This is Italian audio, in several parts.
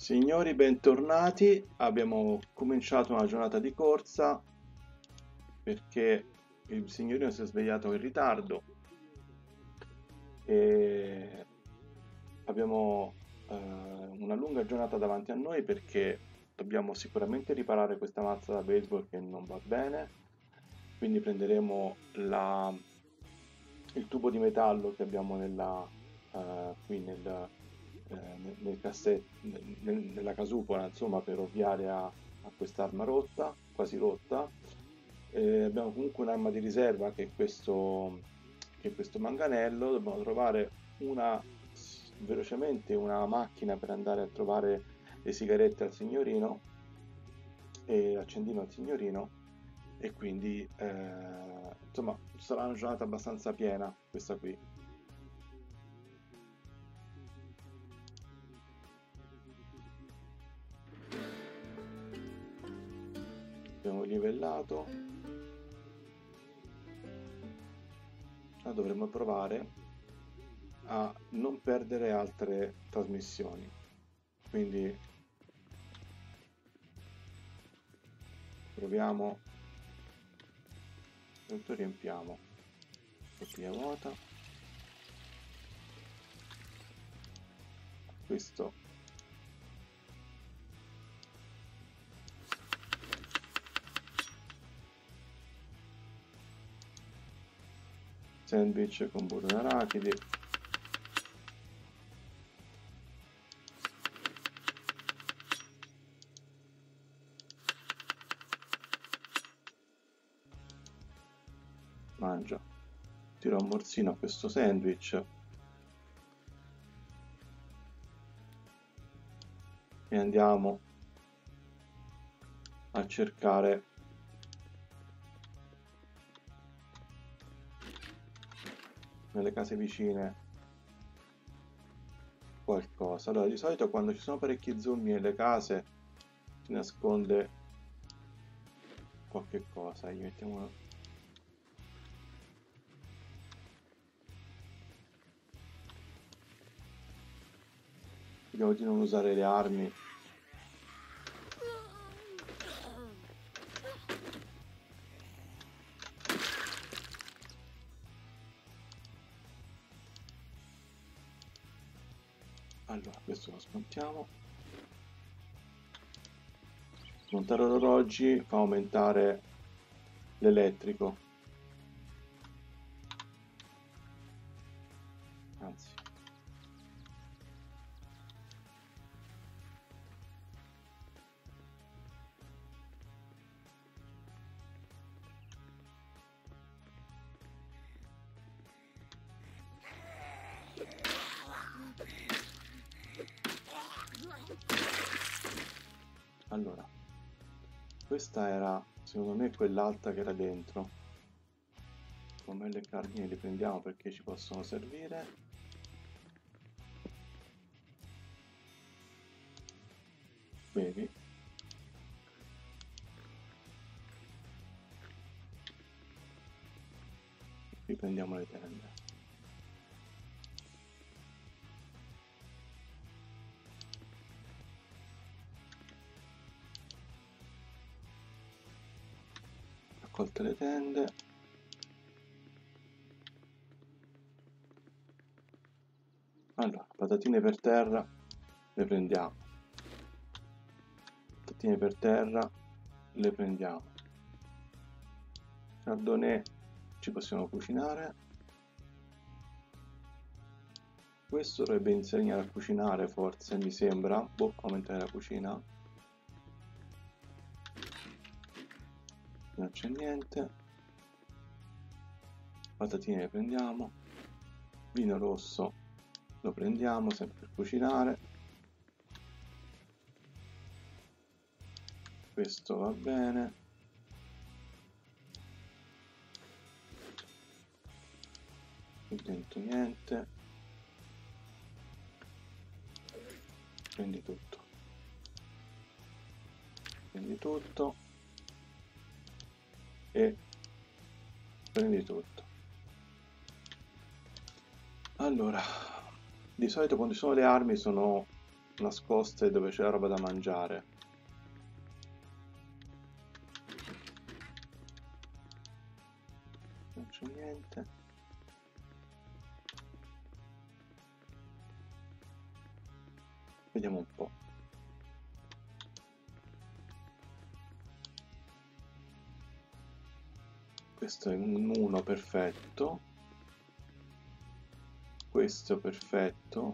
Signori, bentornati. Abbiamo cominciato una giornata di corsa perché il signorino si è svegliato in ritardo e abbiamo una lunga giornata davanti a noi perché dobbiamo sicuramente riparare questa mazza da baseball che non va bene. Quindi prenderemo il tubo di metallo che abbiamo qui nel nella casupola, insomma, per ovviare a quest'arma rotta, quasi rotta. Abbiamo comunque un'arma di riserva che è questo manganello. Dobbiamo trovare velocemente una macchina per andare a trovare le sigarette al signorino e l'accendino al signorino, e quindi insomma sarà una giornata abbastanza piena questa qui. Abbiamo livellato. Ora dovremmo provare a non perdere altre trasmissioni, quindi proviamo, tutto riempiamo, bottiglia vuota, questo sandwich con burro d'arachidi, mangia, tiro un morsino a questo sandwich e andiamo a cercare nelle case vicine qualcosa. Allora, di solito quando ci sono parecchi zombie nelle case si nasconde qualche cosa. Gli mettiamo vediamo di non usare le armi. Allora, questo lo smontiamo. Smontare orologi fa aumentare l'elettrico. Anzi. Allora, questa era, secondo me, quell'alta che era dentro. Come le cardine li prendiamo perché ci possono servire. Bevi. Riprendiamo le tende. Raccolte le tende. Allora, patatine per terra le prendiamo. Patatine per terra le prendiamo. Chardonnay ci possiamo cucinare. Questo dovrebbe insegnare a cucinare, forse, mi sembra. Boh, aumentare la cucina. Non c'è niente. Patatine le prendiamo. Vino rosso lo prendiamo sempre per cucinare. Questo va bene. Qui dentro niente. Prendi tutto. Prendi tutto. E prendi tutto. Allora, di solito quando ci sono le armi sono nascoste dove c'è la roba da mangiare. Non c'è niente. Vediamo un po'. Questo è un 1 perfetto. Questo perfetto.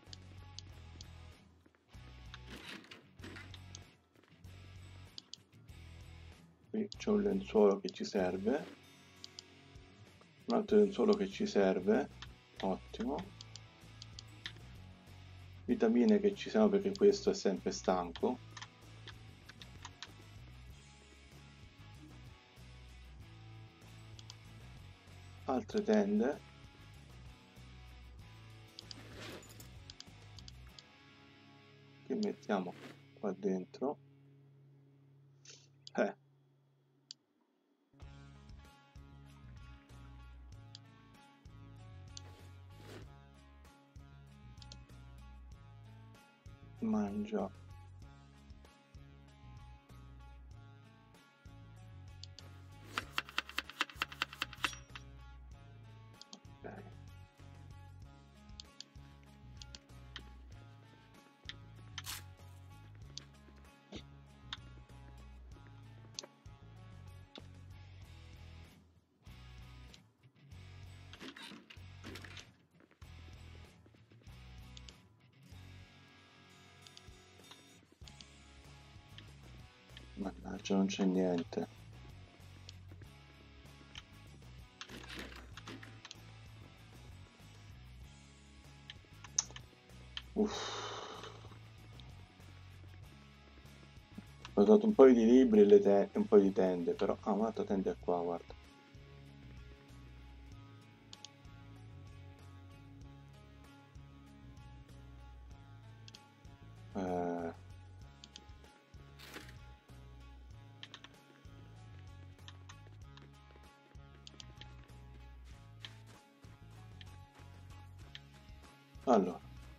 Qui c'è un lenzuolo che ci serve. Un altro lenzuolo che ci serve. Ottimo. Vitamine che ci sono perché questo è sempre stanco. Altre tende. Che mettiamo qua dentro. Mangia. Ok. Mannaggia, non c'è niente. Ho dato un paio di libri e un paio di tende, però... Ah, un'altra tenda è qua, guarda. Allora.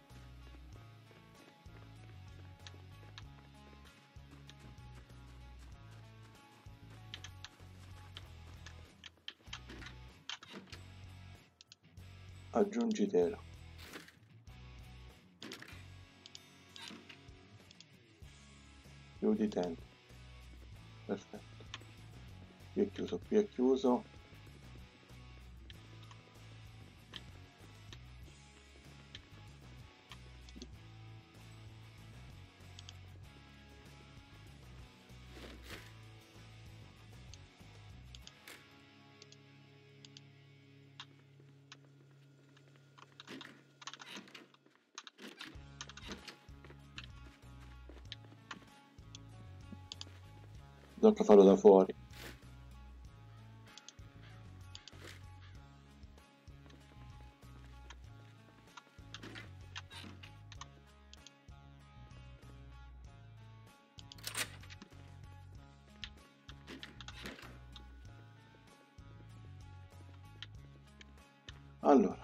Aggiungi tela. Chiudi tenda. Perfetto. Qui è chiuso, qui è chiuso. Tocca farlo da fuori. Allora.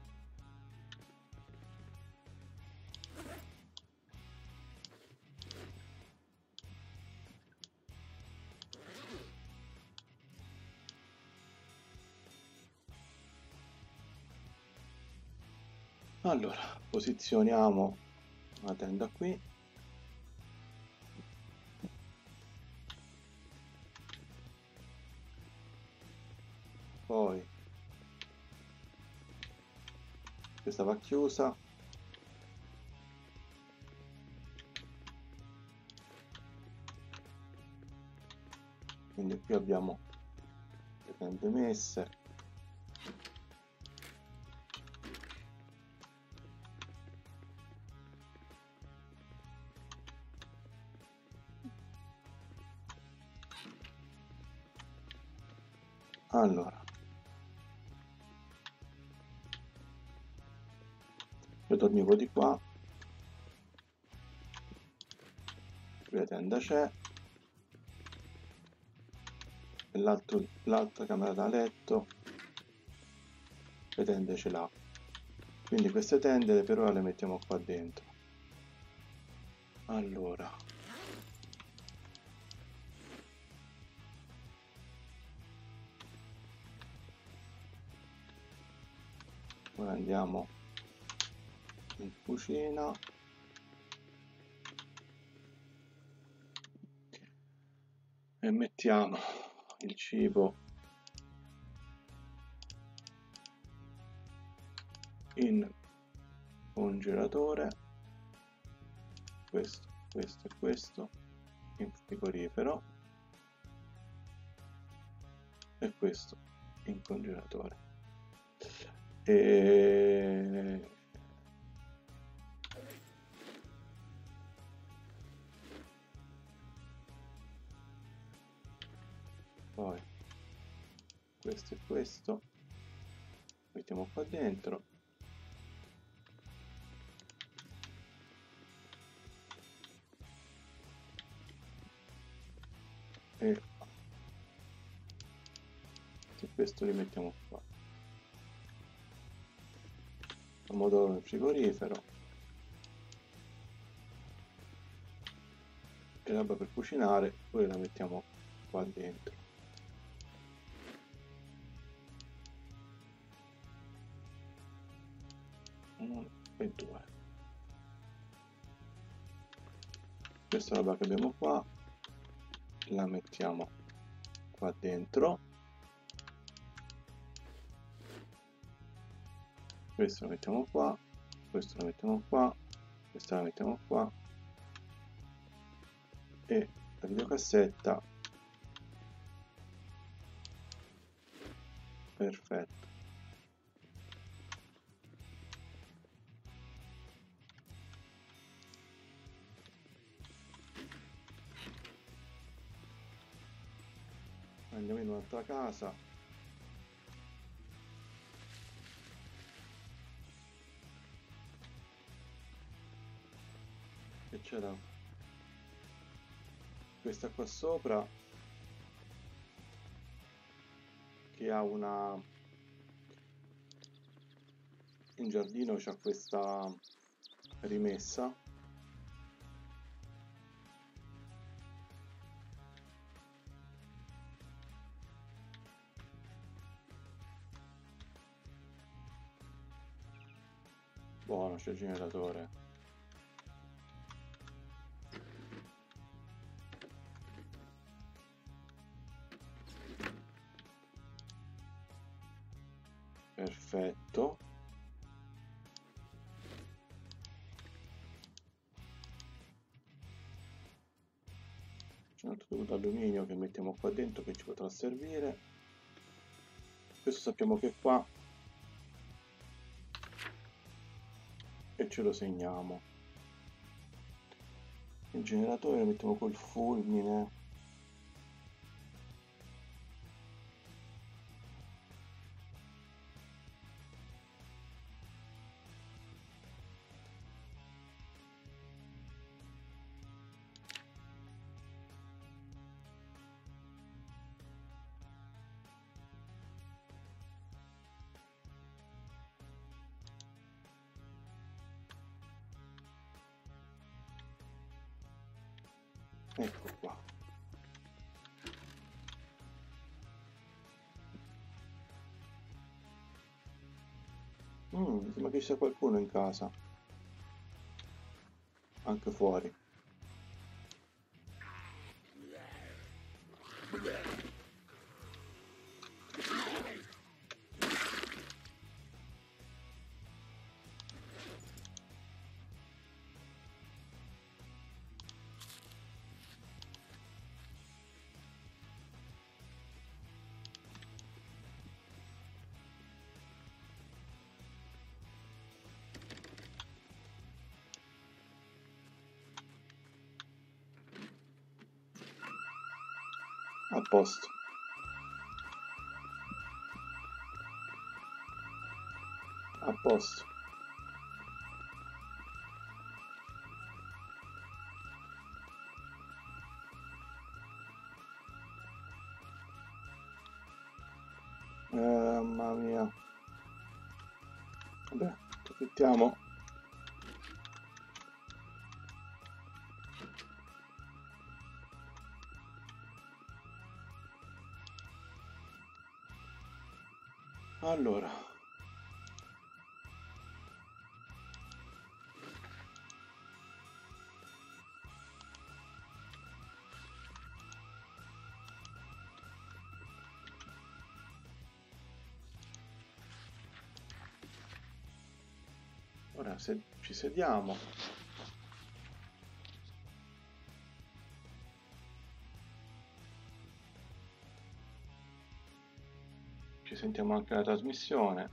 Allora, posizioniamo la tenda qui. Poi questa va chiusa. Quindi qui abbiamo le tende messe. Allora, io dormivo di qua, qui la tenda c'è, e l'altra camera da letto, le tende ce l'ha. Quindi queste tende per ora le mettiamo qua dentro. Allora, ora andiamo in cucina e mettiamo il cibo in congelatore, questo e questo in frigorifero e questo in congelatore. E poi questo e questo mettiamo qua dentro e questo li mettiamo qua. Pomodoro nel frigorifero e roba per cucinare, poi la mettiamo qua dentro. 1 e 2. Questa roba che abbiamo qua la mettiamo qua dentro, questo lo mettiamo qua, questo lo mettiamo qua, questa la mettiamo qua e la videocassetta. Perfetto. Andiamo in un'altra casa. E c'era questa qua sopra che ha una... in giardino c'ha questa rimessa buono, c'è il generatore. Perfetto. C'è un altro tubo d'alluminio che mettiamo qua dentro che ci potrà servire. Questo sappiamo che qua e ce lo segniamo. Il generatore lo mettiamo col fulmine. Ecco qua. Mi sembra che ci sia qualcuno in casa. Anche fuori. A posto. A posto. Mamma mia. Vabbè, approfittiamo. Allora, ora se ci sediamo, ci sentiamo anche la trasmissione.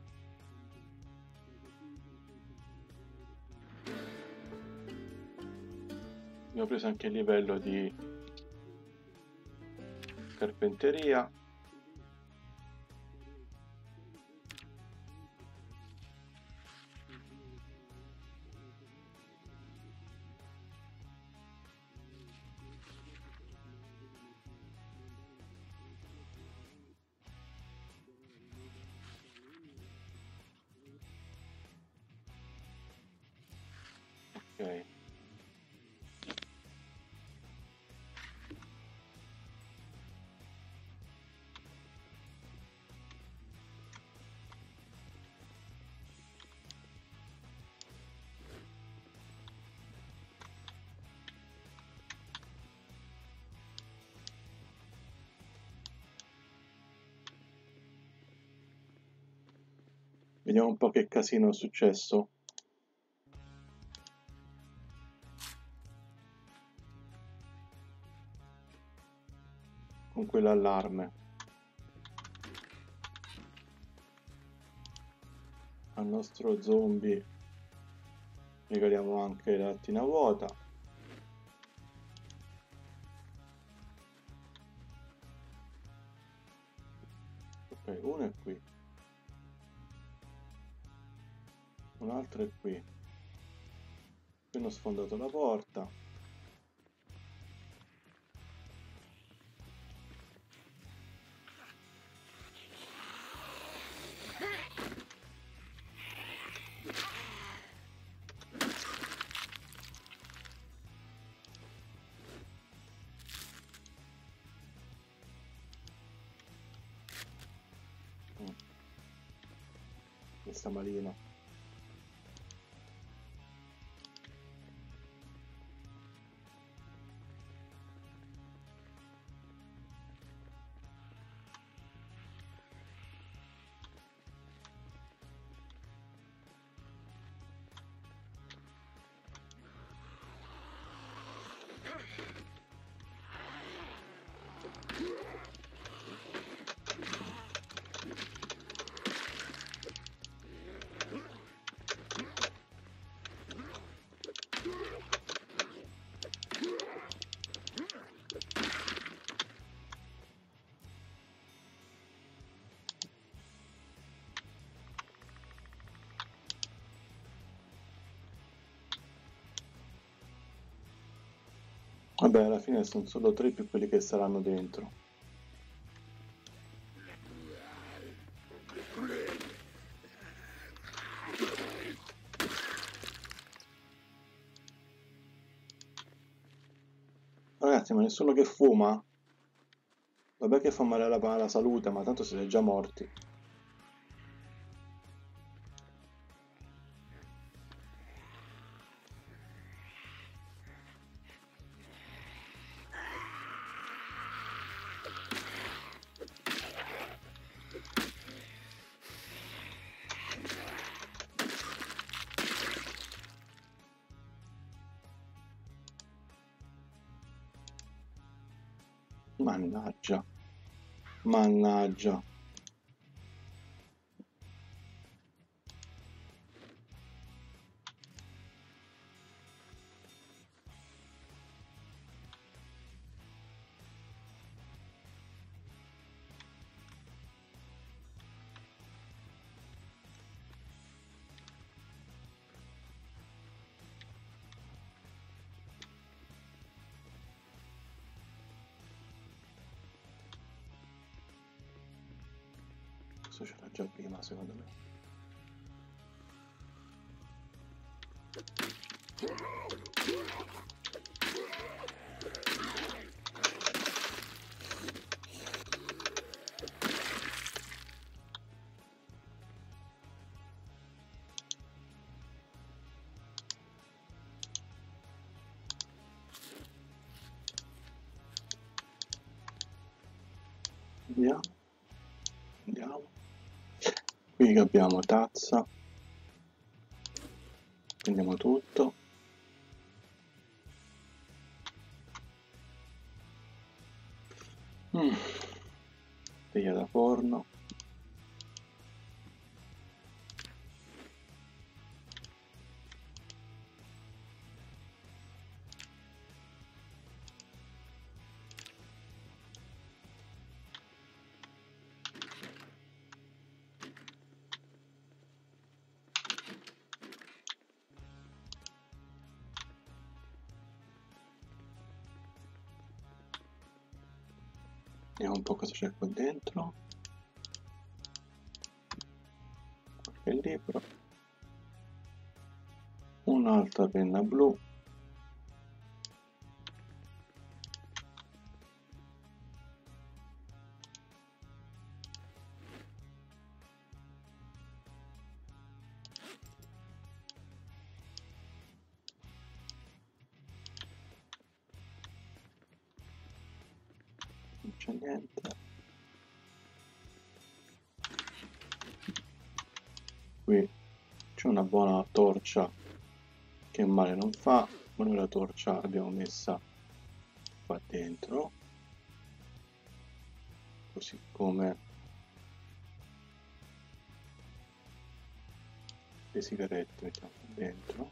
Abbiamo preso anche il livello di carpenteria. Ok. Vediamo un po' che casino è successo. Con quell'allarme. Al nostro zombie regaliamo anche la lattina vuota. Ok, uno è qui. Un altro è qui. Appena ho sfondato la porta. Questa malina. Vabbè, alla fine sono solo 3 più quelli che saranno dentro. Ragazzi, ma nessuno che fuma? Vabbè che fa male alla salute, ma tanto siete già morti. Mannaggia. Mannaggia. Questo c'era già prima, secondo me. Qui abbiamo tazza, prendiamo tutto. Teglia da forno. Vediamo un po' cosa c'è qua dentro. Qualche libro. Un'altra penna blu. Non c'è niente. Qui c'è una buona torcia che male non fa, ma noi la torcia l'abbiamo messa qua dentro, così come le sigarette mettiamo qua dentro.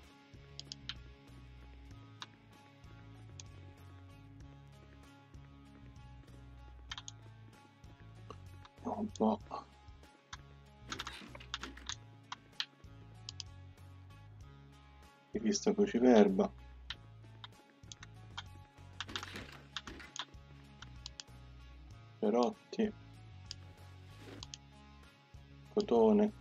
Vediamo un po'. Rivista cruciverba. Perotti. Cotone.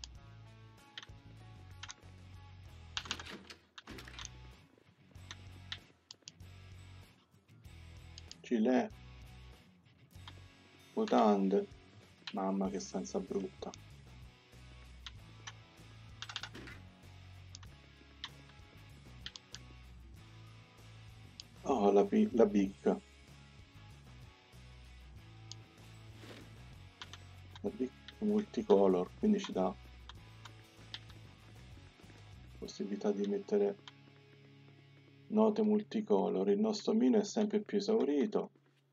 Gilet. Mutande. Mamma che stanza brutta. Oh, la bicca. La bicca multicolor, quindi ci dà possibilità di mettere note multicolor. Il nostro mino è sempre più esaurito.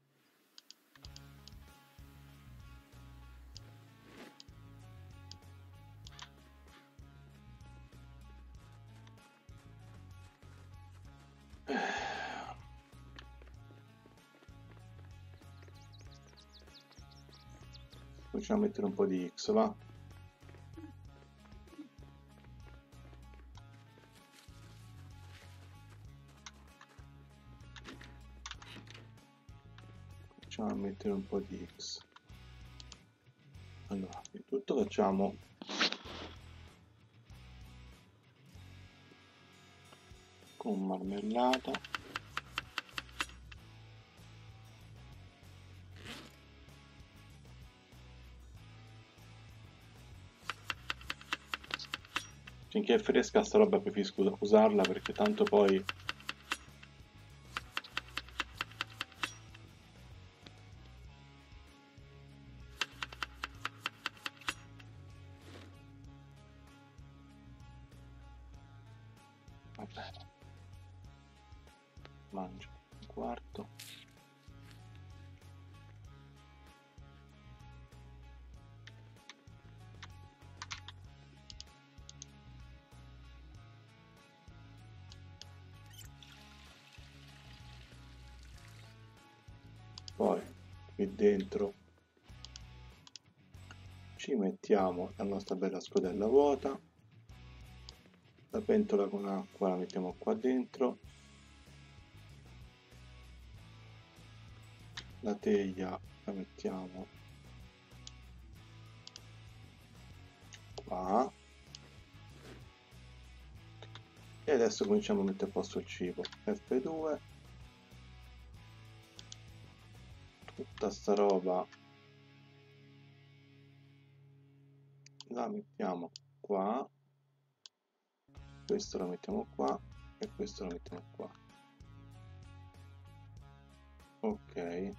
Cominciamo a mettere un po' di X, va? Cominciamo a mettere un po' di X. Allora, di tutto facciamo con marmellata. Finché è fresca sta roba preferisco usarla perché tanto poi va bene. Mangio un quarto. Poi qui dentro ci mettiamo la nostra bella scodella vuota, la pentola con acqua la mettiamo qua dentro, la teglia la mettiamo qua e adesso cominciamo a mettere a posto il cibo. F2, tutta sta roba la mettiamo qua, questo lo mettiamo qua e questo lo mettiamo qua. Ok,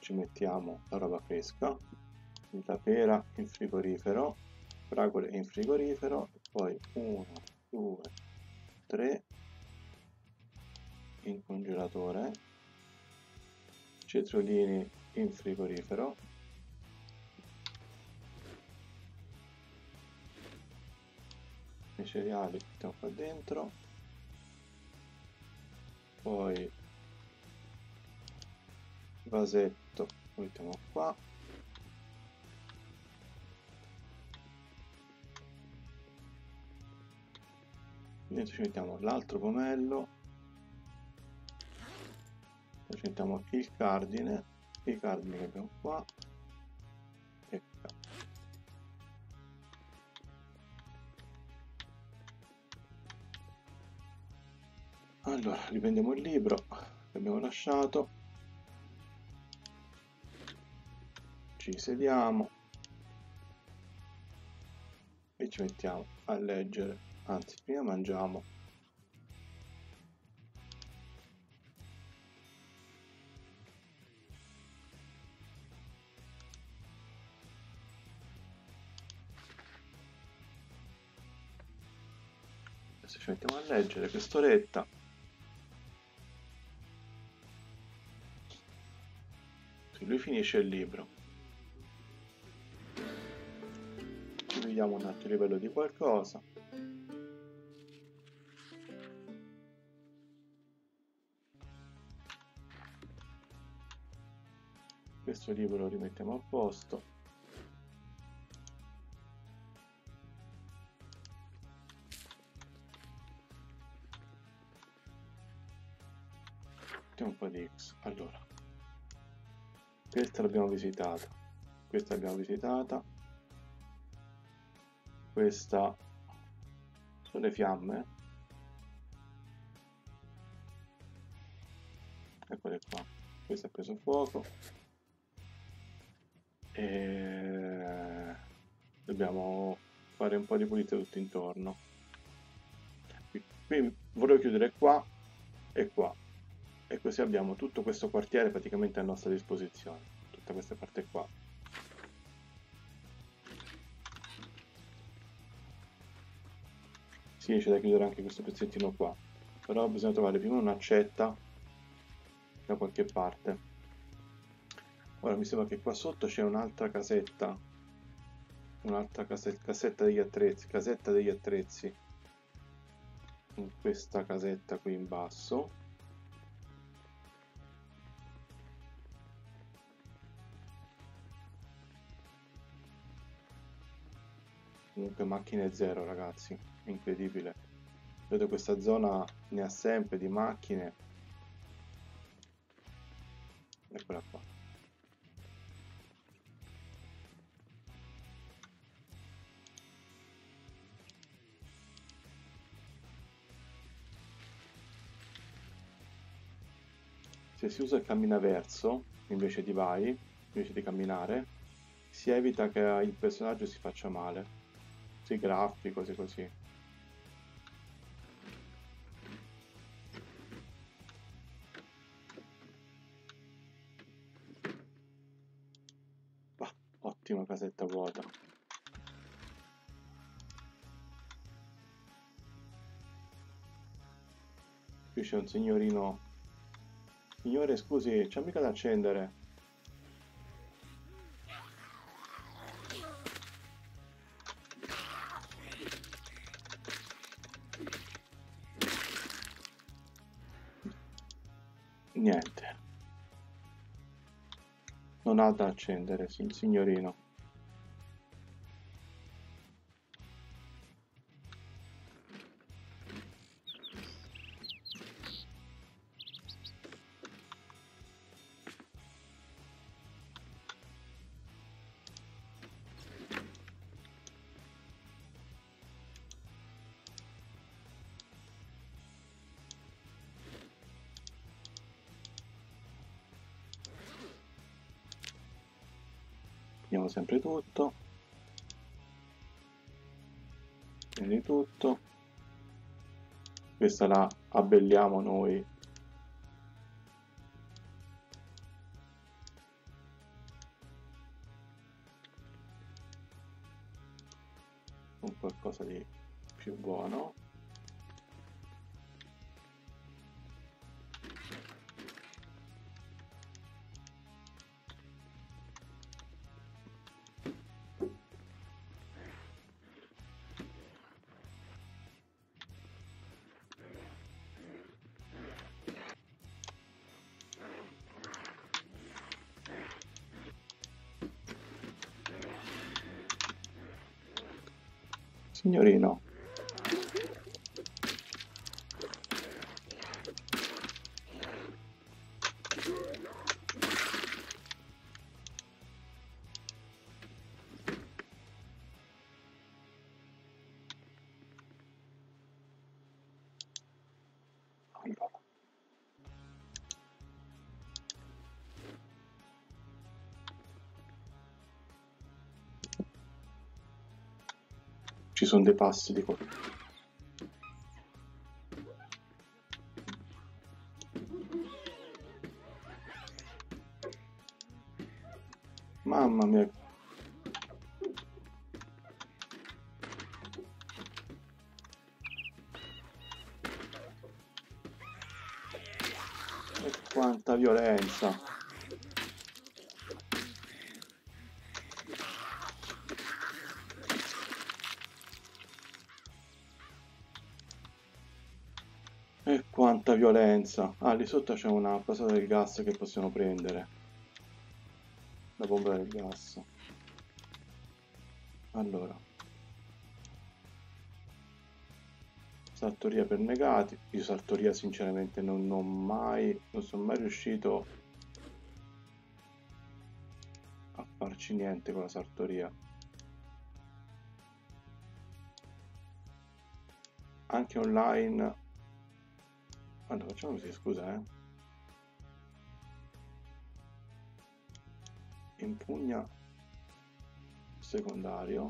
ci mettiamo la roba fresca, la pera in frigorifero, fragole in frigorifero, poi 1, 2, 3 in congelatore, cetriolini in frigorifero, i cereali mettiamo qua dentro, poi vasetto lo mettiamo qua, dentro ci mettiamo l'altro pomello, ci mettiamo il cardine che abbiamo qua e qua. Allora riprendiamo il libro che abbiamo lasciato, ci sediamo e ci mettiamo a leggere, anzi prima mangiamo. Adesso ci mettiamo a leggere quest'oretta. Se lui finisce il libro ci vediamo un altro livello di qualcosa. Questo libro lo rimettiamo a posto. Mettiamo un po' di X. Allora, questa l'abbiamo visitata, questa l'abbiamo visitata, questa sono le fiamme, eccole qua, questa ha preso fuoco e dobbiamo fare un po' di pulizia tutto intorno. Qui vorrei chiudere qua e così abbiamo tutto questo quartiere praticamente a nostra disposizione, tutta questa parte qua. Sì, c'è da chiudere anche questo pezzettino qua, però bisogna trovare prima un'accetta da qualche parte. Ora mi sembra che qua sotto c'è un'altra casetta, casetta degli attrezzi, in questa casetta qui in basso. Comunque macchine zero, ragazzi, incredibile. Vedo questa zona ne ha sempre di macchine. Eccola qua. Se si usa il camminaverso invece di vai, invece di camminare, si evita che il personaggio si faccia male. Si graffi, cose così. Bah, ottima casetta vuota. Qui c'è un signorino. Signore, scusi, c'è mica da accendere. Niente. Non ha da accendere, signorino. Vediamo sempre tutto. Quindi tutto. Questa la abbelliamo noi. qualcosa di più buono. Signorino. Allora. Ci sono dei passi di qua. Mamma mia. E quanta violenza. E quanta violenza. Ah, lì sotto c'è una cosa del gas che possiamo prendere. La bomba del gas. Allora. Sartoria per negati. Io sartoria sinceramente non sono mai riuscito a farci niente con la sartoria. Anche online. Allora, facciamo così, scusa, Impugna secondario.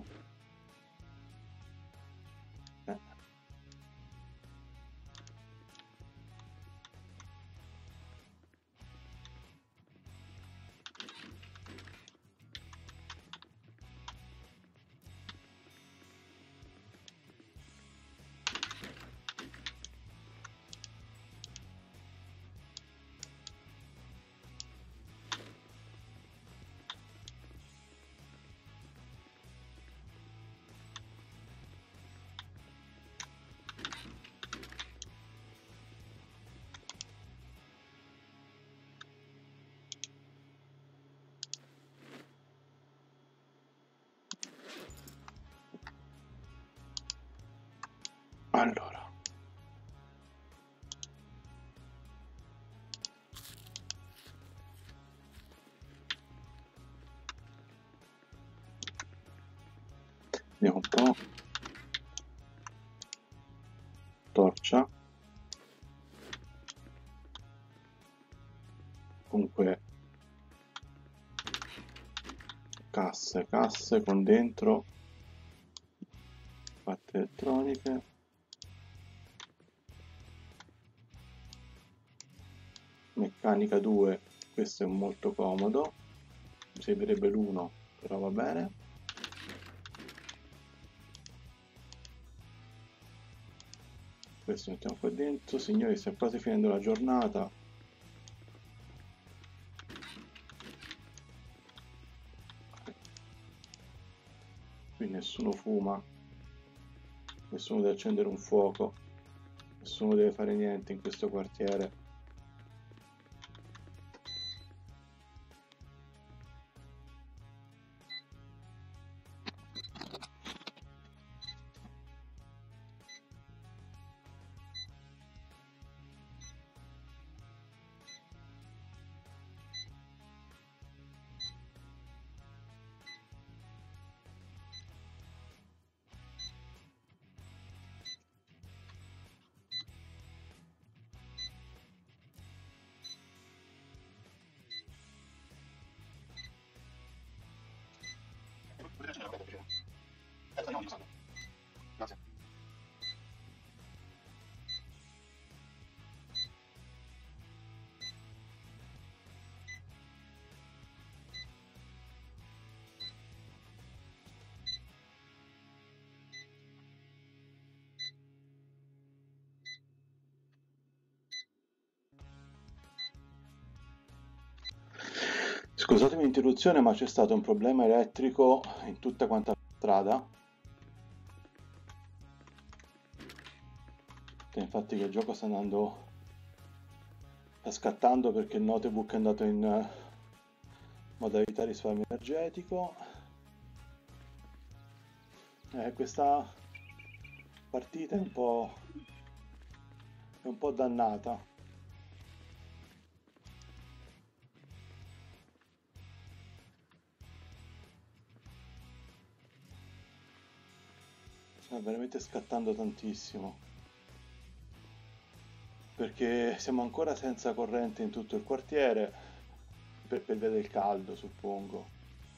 Allora. Vediamo un po'. Torcia. Comunque casse con dentro parte elettroniche, meccanica 2, questo è molto comodo, mi servirebbe l'1 però va bene. Questo mettiamo qua dentro. Signori, sta quasi finendo la giornata. Qui nessuno fuma, nessuno deve accendere un fuoco, nessuno deve fare niente in questo quartiere. Scusatemi l'interruzione, ma c'è stato un problema elettrico in tutta quanta la strada. Infatti che il gioco sta scattando perché il notebook è andato in modalità risparmio energetico. Questa partita è un po' dannata. Sta veramente scattando tantissimo. Perché siamo ancora senza corrente in tutto il quartiere, per via del caldo, suppongo.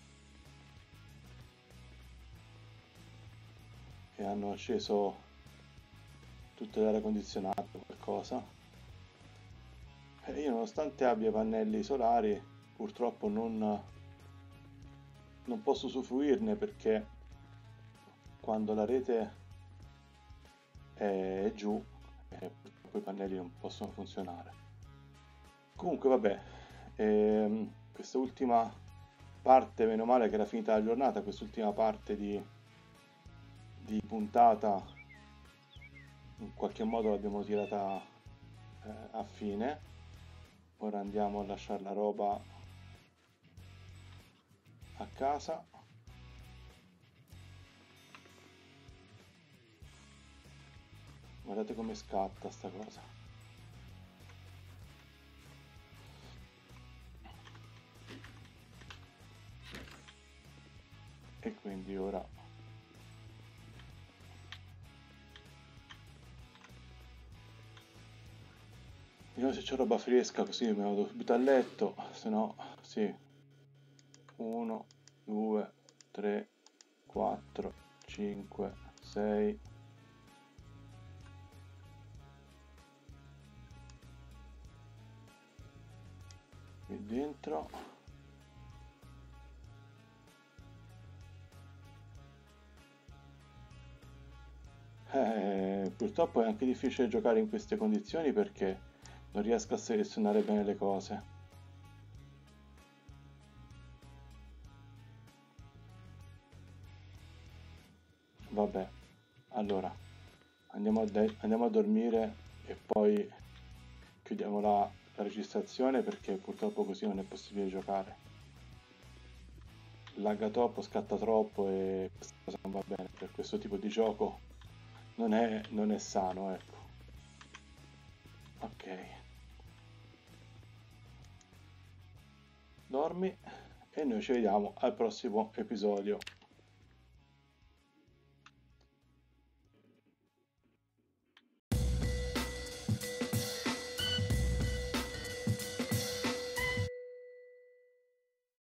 E hanno acceso tutte le aria condizionate o qualcosa. E io, nonostante abbia pannelli solari, purtroppo non posso usufruirne perché quando la rete è giù, purtroppo i pannelli non possono funzionare. Comunque, vabbè, questa ultima parte, meno male che era finita la giornata, quest'ultima parte di puntata in qualche modo l'abbiamo tirata a fine. Ora andiamo a lasciare la roba a casa. Guardate come scatta sta cosa. E quindi ora vediamo se c'è roba fresca, così mi vado subito a letto. Se no, sì. 1, 2, 3, 4, 5, 6. Qui dentro. Purtroppo è anche difficile giocare in queste condizioni perché non riesco a selezionare bene le cose. Vabbè, allora andiamo a dormire e poi chiudiamo la registrazione perché purtroppo così non è possibile giocare. Lagga troppo, scatta troppo e questa cosa non va bene per questo tipo di gioco. Non è sano, ecco. Ok. Dormi e noi ci vediamo al prossimo episodio.